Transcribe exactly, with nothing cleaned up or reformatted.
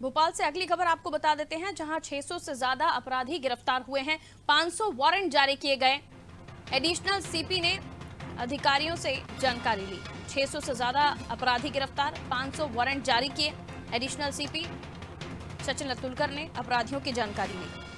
भोपाल से अगली खबर आपको बता देते हैं, जहां छह सौ से ज्यादा अपराधी गिरफ्तार हुए हैं, पाँच सौ वारंट जारी किए गए। एडिशनल सीपी ने अधिकारियों से जानकारी ली। छह सौ से ज्यादा अपराधी गिरफ्तार, पाँच सौ वारंट जारी किए। एडिशनल सीपी सचिन लतुलकर ने अपराधियों की जानकारी ली।